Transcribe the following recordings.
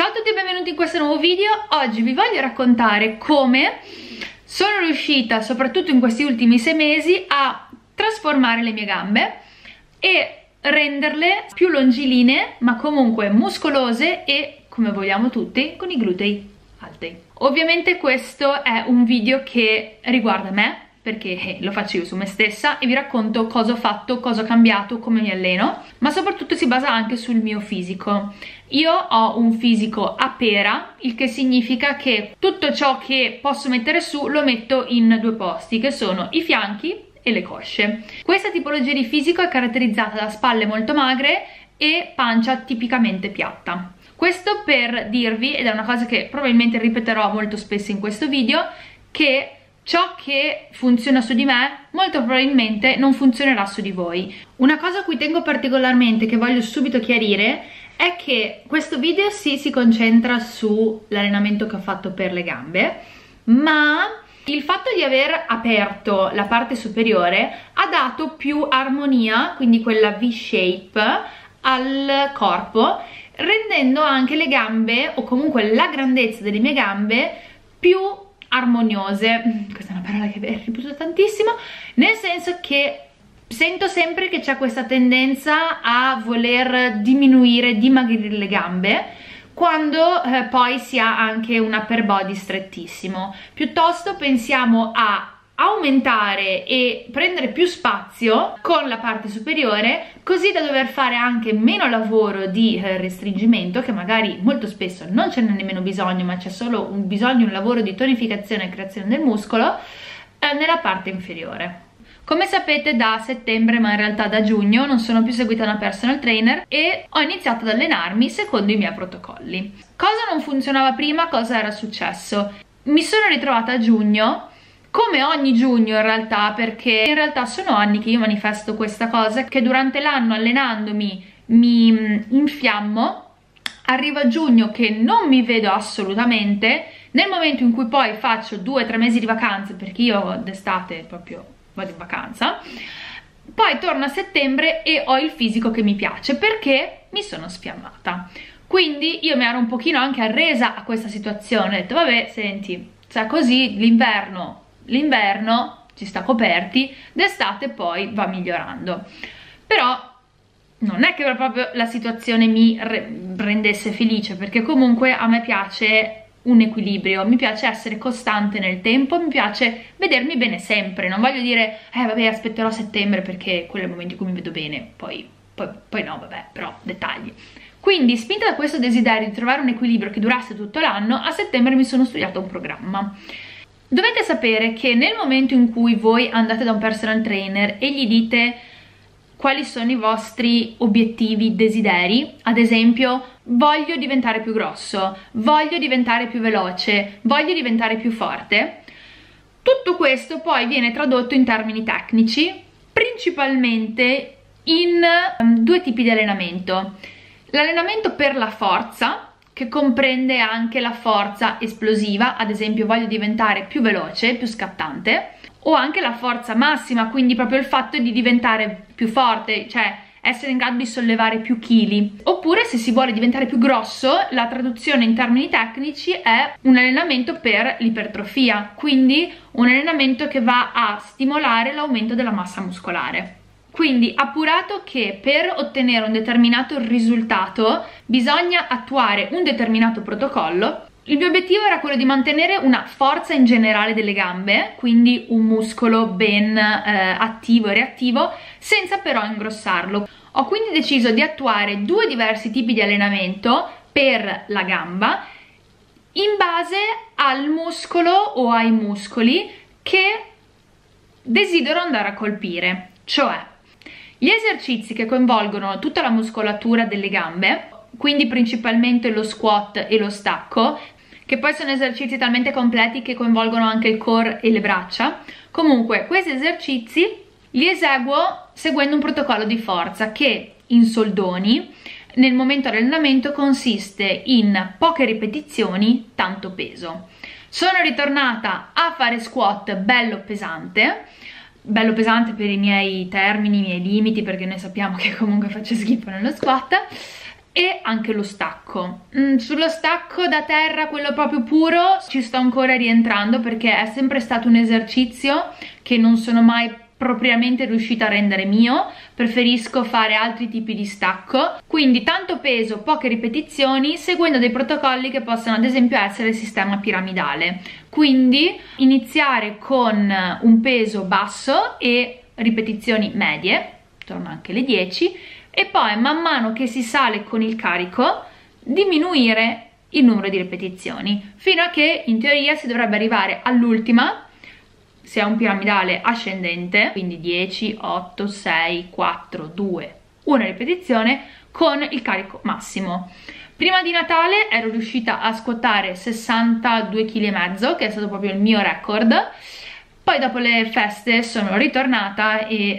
Ciao a tutti e benvenuti in questo nuovo video. Oggi vi voglio raccontare come sono riuscita, soprattutto in questi ultimi 6 mesi, a trasformare le mie gambe e renderle più longilinee, ma comunque muscolose e, come vogliamo tutti, con i glutei alti. Ovviamente questo è un video che riguarda me, perché lo faccio io su me stessa e vi racconto cosa ho fatto, cosa ho cambiato, come mi alleno, ma soprattutto si basa anche sul mio fisico. Io ho un fisico a pera, il che significa che tutto ciò che posso mettere su lo metto in 2 posti, che sono i fianchi e le cosce. Questa tipologia di fisico è caratterizzata da spalle molto magre e pancia tipicamente piatta. Questo per dirvi, ed è una cosa che probabilmente ripeterò molto spesso in questo video, che ciò che funziona su di me molto probabilmente non funzionerà su di voi. Una cosa a cui tengo particolarmente, che voglio subito chiarire, è che questo video si concentra sull'allenamento che ho fatto per le gambe, ma il fatto di aver aperto la parte superiore ha dato più armonia, quindi quella V-shape, al corpo, rendendo anche le gambe, o comunque la grandezza delle mie gambe, più armoniose. Questa è una parola che è ripetuta tantissimo, nel senso che sento sempre che c'è questa tendenza a voler diminuire, dimagrire le gambe, quando poi si ha anche un upper body strettissimo. Piuttosto pensiamo a aumentare e prendere più spazio con la parte superiore, così da dover fare anche meno lavoro di restringimento, che magari molto spesso non ce n'è nemmeno bisogno, ma c'è solo un lavoro di tonificazione e creazione del muscolo nella parte inferiore. Come sapete, da settembre, ma in realtà da giugno, non sono più seguita da una personal trainer e ho iniziato ad allenarmi secondo i miei protocolli. Cosa non funzionava prima? Cosa era successo? Mi sono ritrovata a giugno, come ogni giugno in realtà, perché in realtà sono anni che io manifesto questa cosa, che durante l'anno allenandomi mi infiammo, arriva giugno che non mi vedo assolutamente, nel momento in cui poi faccio 2 o 3 mesi di vacanze, perché io d'estate proprio vado in vacanza, poi torno a settembre e ho il fisico che mi piace, perché mi sono sfiammata. Quindi io mi ero un pochino anche arresa a questa situazione, ho detto vabbè, senti, cioè così l'inverno ci sta coperti, d'estate poi va migliorando. Però non è che proprio la situazione mi rendesse felice, perché comunque a me piace un equilibrio, mi piace essere costante nel tempo, mi piace vedermi bene sempre. Non voglio dire vabbè, aspetterò settembre perché quello è il momento in cui mi vedo bene, poi no, vabbè, però dettagli. Quindi, spinta da questo desiderio di trovare un equilibrio che durasse tutto l'anno, a settembre mi sono studiata un programma. Dovete sapere che nel momento in cui voi andate da un personal trainer e gli dite quali sono i vostri obiettivi, desideri, ad esempio voglio diventare più grosso, voglio diventare più veloce, voglio diventare più forte, tutto questo poi viene tradotto in termini tecnici, principalmente in 2 tipi di allenamento. L'allenamento per la forza, che comprende anche la forza esplosiva, ad esempio voglio diventare più veloce, più scattante, o anche la forza massima, quindi proprio il fatto di diventare più forte, cioè essere in grado di sollevare più chili. Oppure, se si vuole diventare più grosso, la traduzione in termini tecnici è un allenamento per l'ipertrofia, quindi un allenamento che va a stimolare l'aumento della massa muscolare. Quindi, appurato che per ottenere un determinato risultato bisogna attuare un determinato protocollo, il mio obiettivo era quello di mantenere una forza in generale delle gambe, quindi un muscolo ben attivo e reattivo, senza però ingrossarlo. Ho quindi deciso di attuare 2 diversi tipi di allenamento per la gamba in base al muscolo o ai muscoli che desidero andare a colpire, cioè gli esercizi che coinvolgono tutta la muscolatura delle gambe, quindi principalmente lo squat e lo stacco, che poi sono esercizi talmente completi che coinvolgono anche il core e le braccia. Comunque, questi esercizi li eseguo seguendo un protocollo di forza che, in soldoni, nel momento dell'allenamento consiste in poche ripetizioni, tanto peso. Sono ritornata a fare squat bello pesante per i miei termini, i miei limiti, perché noi sappiamo che comunque faccio schifo nello squat, e anche lo stacco. Sullo stacco da terra, quello proprio puro, ci sto ancora rientrando perché è sempre stato un esercizio che non sono mai propriamente riuscita a rendere mio. Preferisco fare altri tipi di stacco, quindi tanto peso, poche ripetizioni, seguendo dei protocolli che possono ad esempio essere il sistema piramidale, quindi iniziare con un peso basso e ripetizioni medie, torno anche le 10, e poi man mano che si sale con il carico diminuire il numero di ripetizioni fino a che in teoria si dovrebbe arrivare all'ultima, se è un piramidale ascendente, quindi 10, 8, 6, 4, 2, una ripetizione con il carico massimo. Prima di Natale ero riuscita a squattare 62,5 kg, che è stato proprio il mio record. Poi dopo le feste sono ritornata e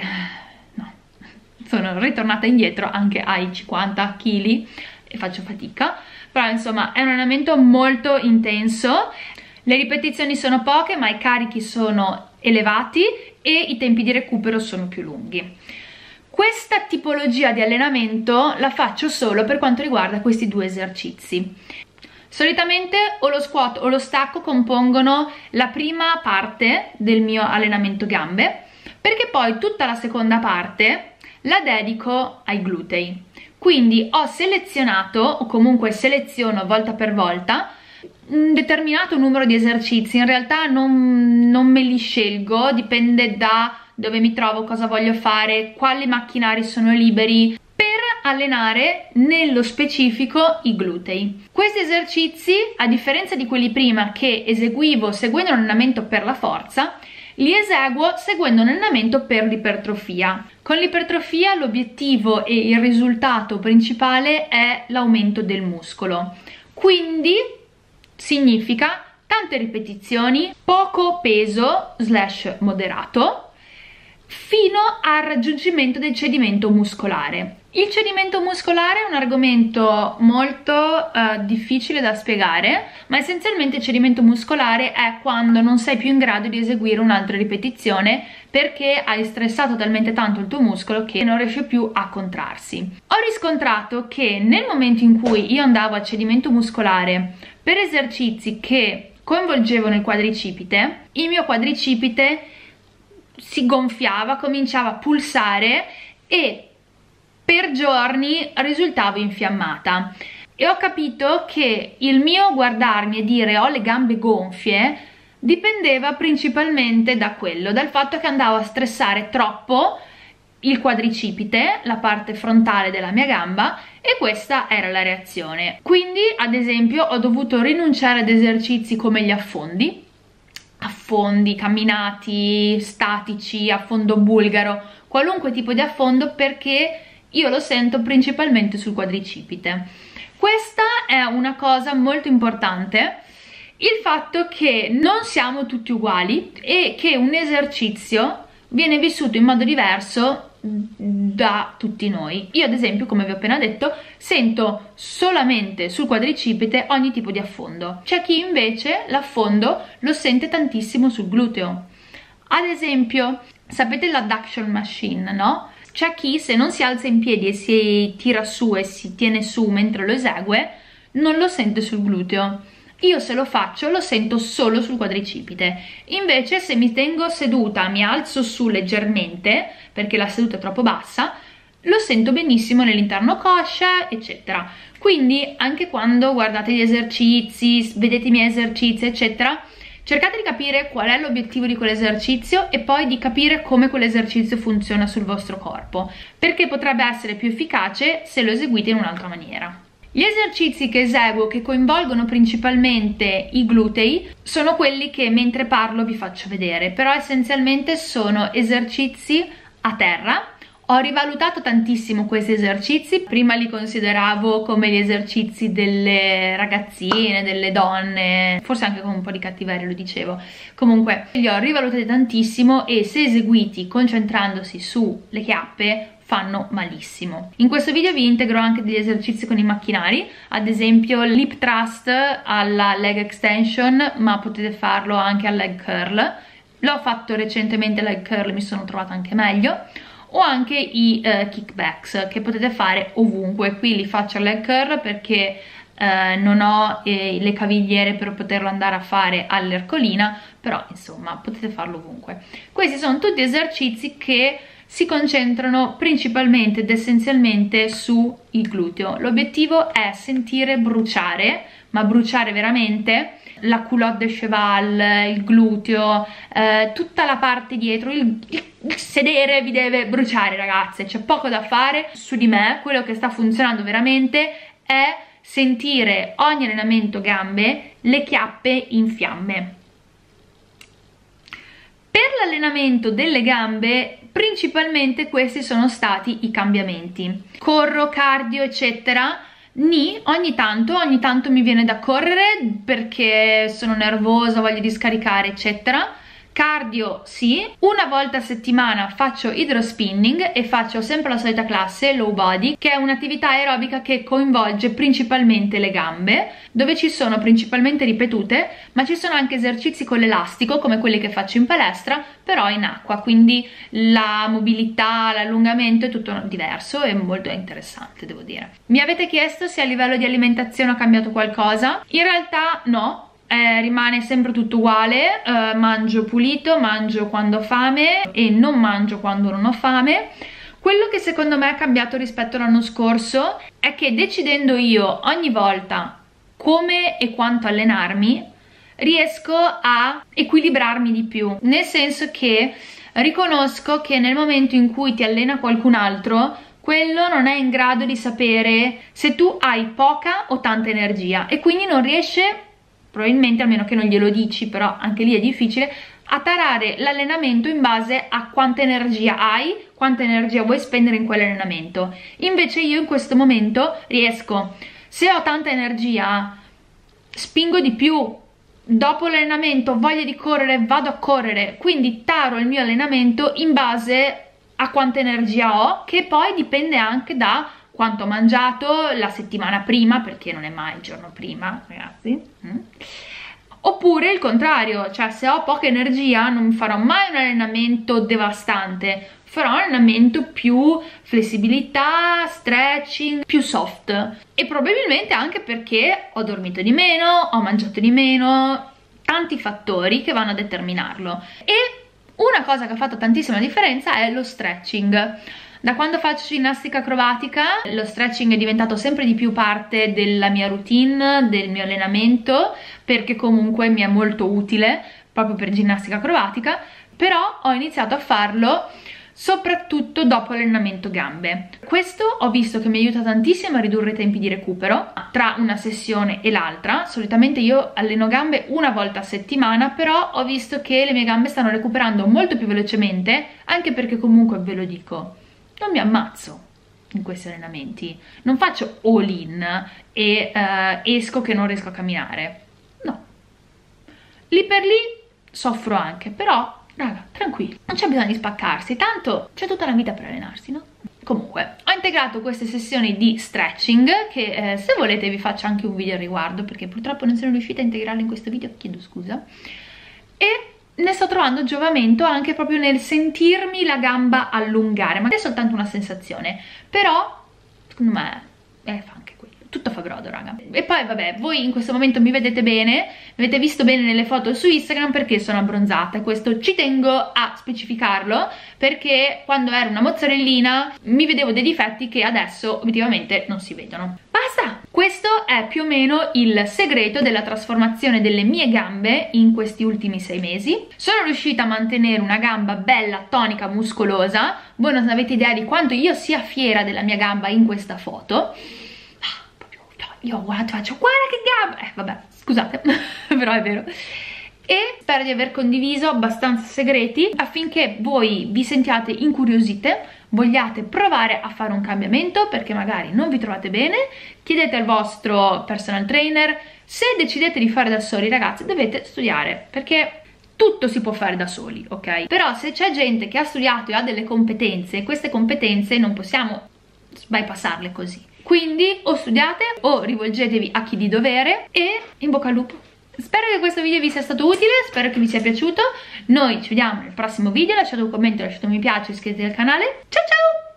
sono ritornata indietro anche ai 50 kg e faccio fatica, però insomma è un allenamento molto intenso. Le ripetizioni sono poche ma i carichi sono elevati e i tempi di recupero sono più lunghi. Questa tipologia di allenamento la faccio solo per quanto riguarda questi due esercizi. Solitamente o lo squat o lo stacco compongono la prima parte del mio allenamento gambe, perché poi tutta la seconda parte la dedico ai glutei. Quindi ho selezionato, o comunque seleziono volta per volta, un determinato numero di esercizi. In realtà non me li scelgo, dipende da dove mi trovo, cosa voglio fare, quali macchinari sono liberi, per allenare nello specifico i glutei. Questi esercizi, a differenza di quelli prima che eseguivo seguendo un allenamento per la forza, li eseguo seguendo un allenamento per l'ipertrofia. Con l'ipertrofia l'obiettivo e il risultato principale è l'aumento del muscolo, quindi significa tante ripetizioni, poco peso / moderato, fino al raggiungimento del cedimento muscolare. Il cedimento muscolare è un argomento molto difficile da spiegare, ma essenzialmente il cedimento muscolare è quando non sei più in grado di eseguire un'altra ripetizione perché hai stressato talmente tanto il tuo muscolo che non riesce più a contrarsi. Ho riscontrato che nel momento in cui io andavo a cedimento muscolare per esercizi che coinvolgevano il quadricipite, il mio quadricipite si gonfiava, cominciava a pulsare e per giorni risultavo infiammata. E ho capito che il mio guardarmi e dire ho le gambe gonfie dipendeva principalmente da quello, dal fatto che andavo a stressare troppo il quadricipite, la parte frontale della mia gamba, e questa era la reazione. Quindi ad esempio ho dovuto rinunciare ad esercizi come gli affondi, camminati, statici, affondo bulgaro, qualunque tipo di affondo, perché io lo sento principalmente sul quadricipite. Questa è una cosa molto importante, il fatto che non siamo tutti uguali e che un esercizio viene vissuto in modo diverso da tutti noi. Io ad esempio, come vi ho appena detto, sento solamente sul quadricipite ogni tipo di affondo. C'è chi invece l'affondo lo sente tantissimo sul gluteo. Ad esempio, sapete l'adduction machine, no? C'è chi, se non si alza in piedi e si tira su e si tiene su mentre lo esegue, non lo sente sul gluteo. Io se lo faccio lo sento solo sul quadricipite. Invece se mi tengo seduta, mi alzo su leggermente perché la seduta è troppo bassa, lo sento benissimo nell'interno coscia, eccetera. Quindi anche quando guardate gli esercizi, vedete i miei esercizi, eccetera, cercate di capire qual è l'obiettivo di quell'esercizio e poi di capire come quell'esercizio funziona sul vostro corpo, perché potrebbe essere più efficace se lo eseguite in un'altra maniera. Gli esercizi che eseguo, che coinvolgono principalmente i glutei, sono quelli che mentre parlo vi faccio vedere, però essenzialmente sono esercizi a terra. Ho rivalutato tantissimo questi esercizi, prima li consideravo come gli esercizi delle ragazzine, delle donne, forse anche con un po' di cattiveria lo dicevo, comunque li ho rivalutati tantissimo e se eseguiti concentrandosi sulle chiappe fanno malissimo. In questo video vi integro anche degli esercizi con i macchinari, ad esempio l'hip thrust alla leg extension, ma potete farlo anche al leg curl. L'ho fatto recentemente leg curl, mi sono trovata anche meglio. o anche i kickbacks che potete fare ovunque. Qui li faccio al leg curl perché non ho le cavigliere per poterlo andare a fare all'ercolina, però insomma potete farlo ovunque. Questi sono tutti esercizi che si concentrano principalmente ed essenzialmente sul gluteo. L'obiettivo è sentire bruciare, ma bruciare veramente la culotte de cheval, il gluteo, tutta la parte dietro, il sedere vi deve bruciare, ragazze, c'è poco da fare. Su di me quello che sta funzionando veramente è sentire ogni allenamento gambe le chiappe in fiamme. Per l'allenamento delle gambe principalmente questi sono stati i cambiamenti. Corro, cardio, eccetera. Ogni tanto mi viene da correre perché sono nervosa, voglio discaricare, eccetera. Cardio sì, una volta a settimana faccio hydrospinning e faccio sempre la solita classe low body, che è un'attività aerobica che coinvolge principalmente le gambe, dove ci sono principalmente ripetute, ma ci sono anche esercizi con l'elastico come quelli che faccio in palestra, però in acqua, quindi la mobilità, l'allungamento è tutto diverso e molto interessante, devo dire. Mi avete chiesto se a livello di alimentazione ho cambiato qualcosa. In realtà no. Rimane sempre tutto uguale, mangio pulito, mangio quando ho fame e non mangio quando non ho fame. Quello che secondo me è cambiato rispetto all'anno scorso è che decidendo io ogni volta come e quanto allenarmi, riesco a equilibrarmi di più, nel senso che riconosco che nel momento in cui ti allena qualcun altro, quello non è in grado di sapere se tu hai poca o tanta energia e quindi non riesce, probabilmente, almeno che non glielo dici, però anche lì è difficile, a tarare l'allenamento in base a quanta energia hai, quanta energia vuoi spendere in quell'allenamento. Invece io in questo momento riesco, se ho tanta energia, spingo di più, dopo l'allenamento ho voglia di correre, vado a correre, quindi taro il mio allenamento in base a quanta energia ho, che poi dipende anche da quanto ho mangiato la settimana prima, perché non è mai il giorno prima, ragazzi. Oppure il contrario, cioè se ho poca energia non farò mai un allenamento devastante, farò un allenamento più flessibilità, stretching, più soft, e probabilmente anche perché ho dormito di meno, ho mangiato di meno, tanti fattori che vanno a determinarlo. E una cosa che ha fatto tantissima differenza è lo stretching. Da quando faccio ginnastica acrobatica lo stretching è diventato sempre di più parte della mia routine, del mio allenamento, perché comunque mi è molto utile proprio per ginnastica acrobatica, però ho iniziato a farlo soprattutto dopo l'allenamento gambe. Questo ho visto che mi aiuta tantissimo a ridurre i tempi di recupero tra una sessione e l'altra. Solitamente io alleno gambe una volta a settimana, però ho visto che le mie gambe stanno recuperando molto più velocemente, anche perché comunque ve lo dico, non mi ammazzo in questi allenamenti, non faccio all in e esco che non riesco a camminare, no, lì per lì soffro anche, però raga, tranquilli, non c'è bisogno di spaccarsi, tanto c'è tutta la vita per allenarsi, no? Comunque, ho integrato queste sessioni di stretching che se volete vi faccio anche un video al riguardo, perché purtroppo non sono riuscita a integrarlo in questo video, chiedo scusa, e ne sto trovando giovamento anche proprio nel sentirmi la gamba allungare, ma è soltanto una sensazione, però secondo me fa anche quello, tutto fa brodo, raga. E poi vabbè, voi in questo momento mi vedete bene, mi avete visto bene nelle foto su Instagram perché sono abbronzata, e questo ci tengo a specificarlo, perché quando ero una mozzarellina mi vedevo dei difetti che adesso obiettivamente non si vedono. Basta! Questo è più o meno il segreto della trasformazione delle mie gambe in questi ultimi 6 mesi. Sono riuscita a mantenere una gamba bella, tonica, muscolosa. Voi non avete idea di quanto io sia fiera della mia gamba in questa foto. Io ho guardato e faccio, guarda che gamba! Vabbè, scusate, però è vero. E spero di aver condiviso abbastanza segreti affinché voi vi sentiate incuriosite, vogliate provare a fare un cambiamento perché magari non vi trovate bene, chiedete al vostro personal trainer. Se decidete di fare da soli, ragazzi, dovete studiare, perché tutto si può fare da soli, ok? Però se c'è gente che ha studiato e ha delle competenze, queste competenze non possiamo bypassarle così. Quindi o studiate o rivolgetevi a chi di dovere, e in bocca al lupo. spero che questo video vi sia stato utile, spero che vi sia piaciuto. Noi ci vediamo nel prossimo video, lasciate un commento, lasciate un mi piace, iscrivetevi al canale. Ciao ciao!